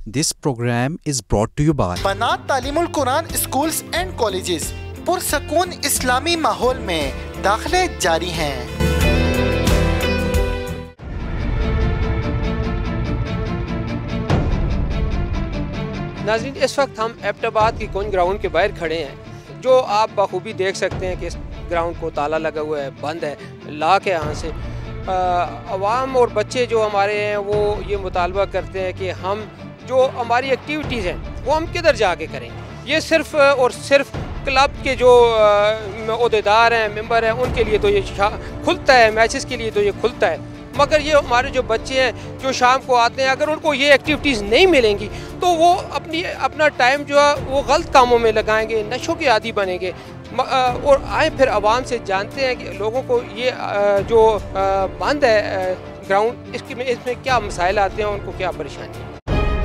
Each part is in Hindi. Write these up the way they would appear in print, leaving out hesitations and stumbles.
This program is brought to you by بنات تعلیم القرآن اسکولز اینڈ کالجز پرسکون اسلامی ماحول میں داخلے جاری ہیں۔ ناظرین، اس وقت ہم ایبٹ آباد کی کونج گراؤنڈ کے باہر کھڑے ہیں، جو آپ بخوبی دیکھ سکتے ہیں کہ اس گراؤنڈ کو تالا لگا ہوا ہے، بند ہے، لاک ہے یہاں سے۔ عوام اور بچے جو ہمارے ہیں وہ یہ مطالبہ کرتے ہیں کہ ہم جو ہماری ایکٹیویٹیز ہیں وہ ہم کدھر جا کے کریں۔ یہ صرف اور صرف کلب کے جو عہدیدار ہیں، ممبر ہیں، ان کے لیے تو یہ کھلتا ہے، میچز کے لیے تو یہ کھلتا ہے، مگر یہ ہمارے جو بچے ہیں جو شام کو آتے ہیں، اگر ان کو یہ ایکٹیویٹیز نہیں ملیں گی تو وہ اپنا ٹائم جو ہے وہ غلط کاموں میں لگائیں گے، نشوں کے عادی بنیں گے۔ اور آئیں پھر عوام سے جانتے ہیں کہ لوگوں کو یہ جو بند ہے گراؤنڈ، اس میں کیا مسائل آتے ہیں، ان کو کیا پریشانی ہے۔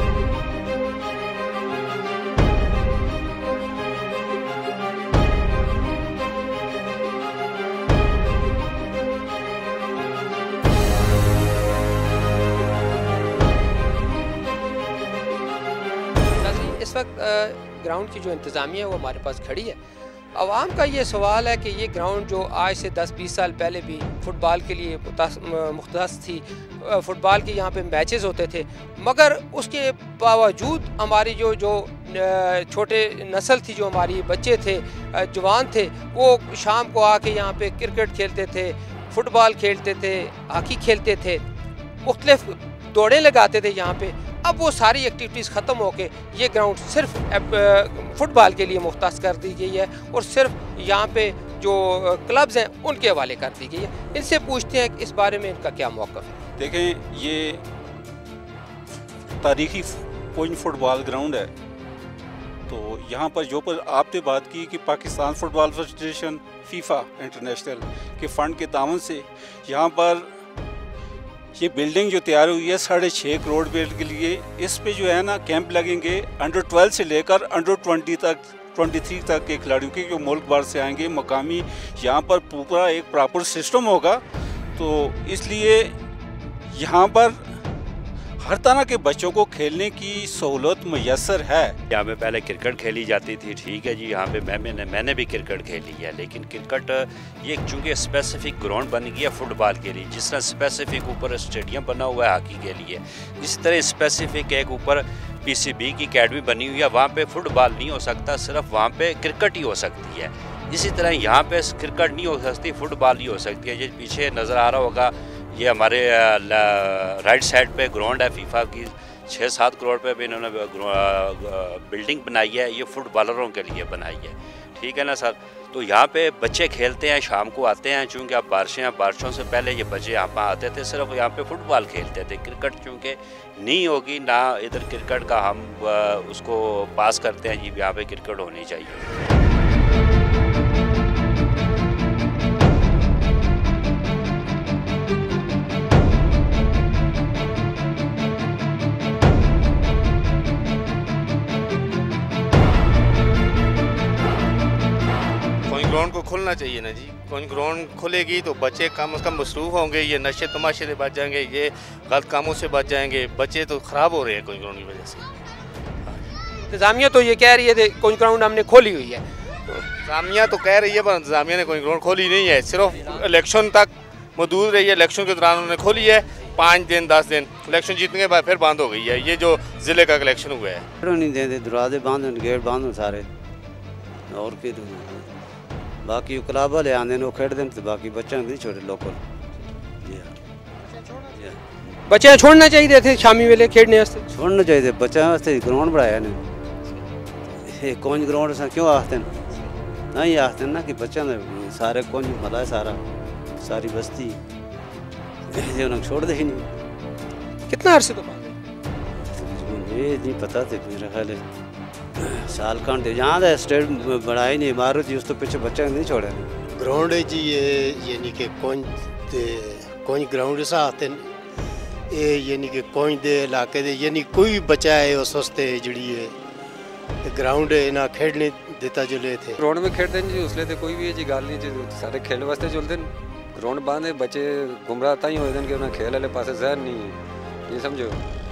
اس وقت گراؤنڈ کی جو انتظامیہ ہے وہ ہمارے پاس کھڑی ہے۔ عوام کا یہ سوال ہے کہ یہ گراؤنڈ جو آج سے 10-20 سال پہلے بھی فٹ بال کے لیے مختص تھی، فٹ بال کے یہاں پہ میچز ہوتے تھے، مگر اس کے باوجود ہماری جو چھوٹے نسل تھی، جو ہماری بچے تھے، جوان تھے، وہ شام کو آ کے یہاں پہ کرکٹ کھیلتے تھے، فٹ بال کھیلتے تھے، ہاکی کھیلتے تھے، مختلف دوڑیں لگاتے تھے یہاں پہ۔ اب وہ ساری ایکٹیویٹیز ختم ہو کے یہ گراؤنڈ صرف فٹ بال کے لیے مختص کر دی گئی ہے، اور صرف یہاں پہ جو کلبز ہیں ان کے حوالے کر دی گئی ہے۔ ان سے پوچھتے ہیں کہ اس بارے میں ان کا کیا موقف ہے۔ دیکھیں، یہ تاریخی کونج فٹ بال گراؤنڈ ہے، تو یہاں پر جو پر آپ نے بات کی کہ Pakistan football federation FIFA international کے فنڈ کے تعاون سے یہاں پر یہ بلڈنگ جو تیار ہوئی ہے 6.5 کروڑ بیڈ کے لیے، اس پہ جو ہے نا کیمپ لگیں گے انڈر 12 سے لے کر انڈر 23 تک کے کھلاڑیوں کے جو ملک بھر سے آئیں گے مقامی، یہاں پر پورا ایک پراپر سسٹم ہوگا۔ تو اس لیے یہاں پر ہر طرح کے بچوں کو کھیلنے کی سہولت میسر ہے۔ یہاں پہ پہلے کرکٹ کھیلی جاتی تھی، ٹھیک ہے جی، یہاں پہ میں نے بھی کرکٹ کھیلی ہے، لیکن کرکٹ یہ چونکہ اسپیسیفک گراؤنڈ بن گیا فٹ بال کے لیے، جس طرح اسپیسیفک اوپر اسٹیڈیم بنا ہوا ہے ہاکی کے لیے، اسی طرح اسپیسیفک ایک اوپر PCB کی اکیڈمی بنی ہوئی ہے، وہاں پہ فٹ بال نہیں ہو سکتا، صرف وہاں پہ کرکٹ ہی ہو سکتی ہے۔ اسی طرح یہاں پہ کرکٹ نہیں ہو سکتی، فٹ بال ہی ہو سکتی ہے۔ یہ پیچھے نظر آ رہا ہوگا، یہ ہمارے رائٹ سائڈ پہ گراؤنڈ ہے فیفا کی، 6-7 کروڑ پہ بھی انہوں نے بلڈنگ بنائی ہے، یہ فٹ بالروں کے لیے بنائی ہے، ٹھیک ہے نا سر۔ تو یہاں پہ بچے کھیلتے ہیں، شام کو آتے ہیں، چونکہ اب بارشیں ہیں، بارشوں سے پہلے یہ بچے یہاں پہ آتے تھے، صرف یہاں پہ فٹ بال کھیلتے تھے۔ کرکٹ چونکہ نہیں ہوگی، نہ ادھر کرکٹ کا ہم اس کو پاس کرتے ہیں جی، یہاں پہ کرکٹ ہونی چاہیے۔ گراؤنڈ کو کھلنا چاہیے نا جی، کونج گراؤنڈ کھلے گی تو بچے کم از کم مصروف ہوں گے، یہ نشے تماشے سے بچ جائیں گے، یہ غلط کاموں سے بچ جائیں گے۔ بچے تو خراب ہو رہے ہیں کونج گراؤنڈ کی وجہ سے۔ انتظامیہ تو یہ کہہ رہی ہے کونج گراؤنڈ ہم نے کھولی ہوئی ہے، انتظامیہ تو کہہ رہی ہے، پر انتظامیہ نے کونج گراؤنڈ کھولی نہیں ہے، صرف الیکشن تک محدود رہی ہے۔ الیکشن کے دوران انہوں نے کھولی ہے 5 دن 10 دن، الیکشن جیتنے کے بعد پھر بند ہو گئی ہے۔ یہ جو ضلع کا الیکشن ہوا ہے، نہیں دیں، دروازے بند ہیں، گیٹ بند ہیں سارے، اور کی باقی کلب والے آتے ہیں وہ کھیلتے ہیں، تو باقی بچوں نہیں چھوڑے لوکل۔ بچے چھوڑنا چاہیے تھے شامی ویلے کھیلنے واسطے، چھوڑنا چاہیے تھے بچوں واسطے گراؤنڈ بنایا نے، کونج گراؤنڈ سے کیوں آختے ہیں؟ نہیں آختے نا کہ بچوں نے سارے کونج ملا ہے، ساری بستی انہوں چھوڑ دے ہی نہیں۔ کتنا عرصے تو بند ہے؟ یہ نہیں پتا تھے، میرا خیال ہے سال کانٹے جہاں دا اسٹیٹ بنائی نہیں عمارت جی، اس تو پیچھے بچے نہیں چھوڑے۔ گراؤنڈ ہے جی، یہ یعنی کہ کونج گراؤنڈ سا آتے ہیں، یہ یعنی کہ کونج دے علاقے دے یعنی کوئی بچہ ہے اس واسطے جڑی ہے گراؤنڈ ہے نہ کھیلنے دیتا جو لے تھے۔ گراؤنڈ میں کھیلتے ہیں جی، اس لیے کوئی بھی جی گل نہیں جی، سارے کھیل واسطے چلتے ہیں۔ گراؤنڈ بند ہے، بچے گمراہ تھی ہوئے کہ انہیں کھیل والے پاس ذہن نہیں ہے، یہ سمجھو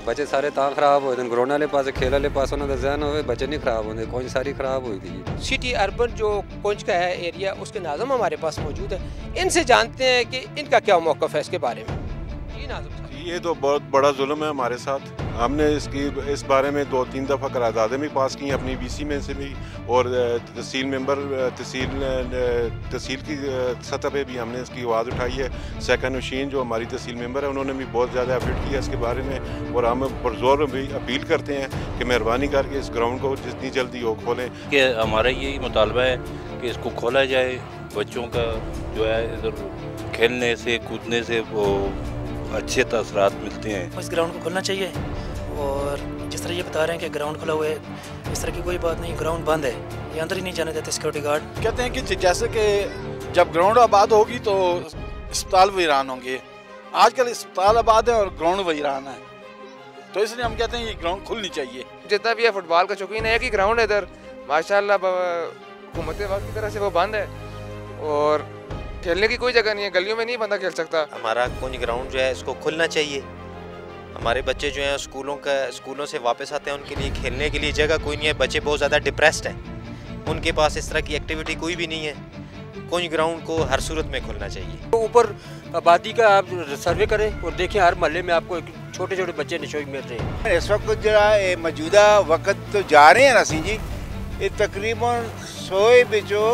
बच्चे सारे तां खराब होए दे ग्राउंड वाले पास खेल वाले पास उन्होंने जहन होवे बच्चे नहीं खराब होंगे कोई सारी खराब हुई थी। सिटी अर्बन जो कोंच का है एरिया उसके नाज़िम हमारे पास मौजूद है, इनसे जानते हैं कि इनका क्या मौक़िफ़ है इसके बारे में। जी नाज़िम साहब, ये तो बहुत बड़ा जुल्म है हमारे साथ। हमने इस बारे में 2-3 दफ़ा करारदादें भी पास की अपनी BC में से भी, और तहसील मेंबर तहसील की सतह पे भी हमने इसकी आवाज़ उठाई है। सेकंड नशीन जो हमारी तहसील मेंबर है उन्होंने भी बहुत ज़्यादा एफर्ट किया इसके बारे में, और हम पुरज़ोर भी अपील करते हैं कि मेहरबानी करके इस ग्राउंड को जितनी जल्दी हो खोलें। कि हमारा यही मुतालबा है कि इसको खोला जाए, बच्चों का जो है इधर खेलने से कूदने से वो अच्छे तसरात मिलते हैं। इस ग्राउंड को खोलना चाहिए, और जिस तरह ये बता रहे हैं कि ग्राउंड खुला हुआ है, इस तरह की कोई बात नहीं, ग्राउंड बंद है, ये अंदर ही नहीं जाने देते सिक्योरिटी गार्ड। कहते हैं कि जैसे कि जब ग्राउंड आबाद होगी तो अस्पताल वीरान होंगे, आजकल अस्पताल आबाद है और ग्राउंड वीरान है, तो इसलिए हम कहते हैं ये ग्राउंड खुलनी चाहिए। जितना भी है फुटबॉल का शौकीन है, एक ही ग्राउंड है इधर माशाल्लाह, हुकूमत वक्त की तरह से वो बंद है और खेलने की कोई जगह नहीं है, गलियों में नहीं बंदा खेल सकता। हमारा कुंज ग्राउंड जो है इसको खुलना चाहिए। हमारे बच्चे जो हैं स्कूलों से वापस आते हैं, उनके लिए खेलने के लिए जगह कोई नहीं है, बच्चे बहुत ज़्यादा डिप्रेस्ड हैं, उनके पास इस तरह की एक्टिविटी कोई भी नहीं है। कुंज ग्राउंड को हर सूरत में खुलना चाहिए। तो ऊपर आबादी का आप सर्वे करें और देखें हर महल्ले में आपको छोटे छोटे बच्चे नशोई मिल रहे हैं। इस वक्त जो मौजूदा वक्त तो जा रहे हैं ना सी जी, ये तकरीबन 100 ਵਿੱਚੋਂ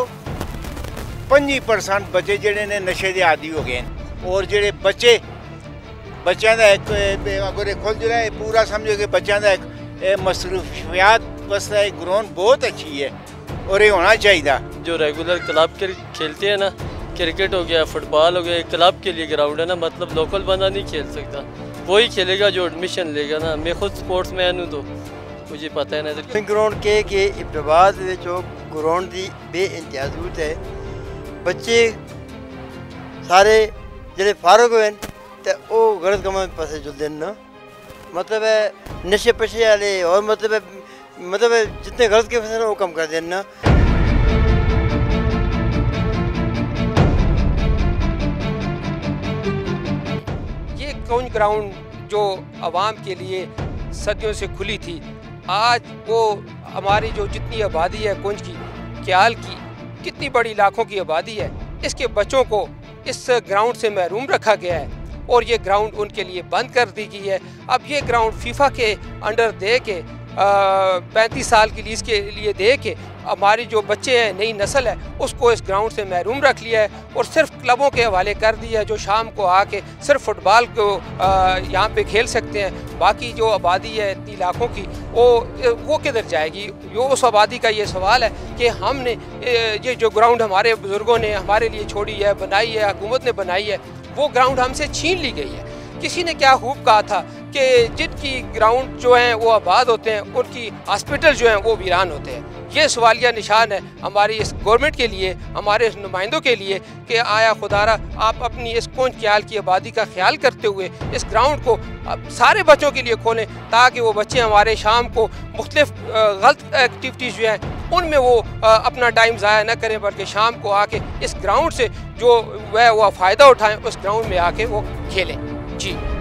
25% बच्चे ਜਿਹੜੇ ਨੇ ਨਸ਼ੇ ਦੇ ਆਦੀ ਹੋ ਗਏ ਨੇ, और ਜਿਹੜੇ ਬੱਚਿਆਂ ਦਾ ਇੱਕ ਅਗਰ ਇਹ ਖੁੱਲ ਜਿਹੜਾ ਪੂਰਾ ਸਮਝੋ ਕਿ ਬੱਚਿਆਂ ਦਾ ਇੱਕ ਮਸਰੂਫੀਅਤ ਵਾਸਤੇ ਇਹ ਗਰਾਊਂਡ ਬਹੁਤ ਅੱਛੀ ਹੈ और ये होना चाहिए। जो रेगुलर क्लब के खेलते हैं ना, क्रिकेट हो गया, फुटबॉल हो गया, क्लब के लिए ग्राउंड है ना, मतलब लोकल बंदा नहीं खेल सकता, वही खेलेगा जो एडमिशन लेगा ना। मैं खुद स्पोर्ट्स मैन हूँ तो मुझे पता है ना। ग्राउंड के इब्तबाद ग्राउंड की बेइंतहा जरूरत है। बच्चे सारे ਜਿਹੜੇ फारग हुए तो वो गलत कामों में पासे जुलते हैं ना, मतलब है नशे पशे वाले, और मतलब जितने गलत के फैसले वो कम कर देना। ये कुंज ग्राउंड जो आवाम के लिए सदियों से खुली थी, आज वो हमारी जो जितनी आबादी है कुंज की, क्याल की कितनी बड़ी लाखों की आबादी है, इसके बच्चों को इस ग्राउंड से महरूम रखा गया है और ये ग्राउंड उनके लिए बंद कर दी गई है। अब ये ग्राउंड फीफा के अंडर दे के 35 साल की लीज के लिए दे के हमारी जो बच्चे हैं, नई नस्ल है, उसको इस ग्राउंड से महरूम रख लिया है और सिर्फ क्लबों के हवाले कर दिया है, जो शाम को आके सिर्फ फुटबॉल को यहाँ पे खेल सकते हैं। बाकी जो आबादी है इतनी लाखों की, वो किधर जाएगी? ये उस आबादी का ये सवाल है कि हमने ये जो ग्राउंड हमारे बुज़ुर्गों ने हमारे लिए छोड़ी है, बनाई है, हुकूमत ने बनाई है, वो ग्राउंड हमसे छीन ली गई है। किसी ने क्या खूब कहा था कि जिनकी ग्राउंड जो हैं वो आबाद होते हैं, उनकी हॉस्पिटल जो हैं वो वीरान होते हैं। ये सवालिया निशान है हमारी इस गवर्नमेंट के लिए, हमारे नुमाइंदों के लिए कि आया खुदारा आप अपनी इस कुंज क्याल की आबादी का ख्याल करते हुए इस ग्राउंड को सारे बच्चों के लिए खोलें, ताकि वो बच्चे हमारे शाम को मुख्तलिफ गलत एक्टिविटीज़ जो हैं उनमें वो अपना टाइम ज़ाया न करें, बल्कि शाम को आके इस ग्राउंड से जो वह फ़ायदा उठाएँ, उस ग्राउंड में आके वो खेलें। जी।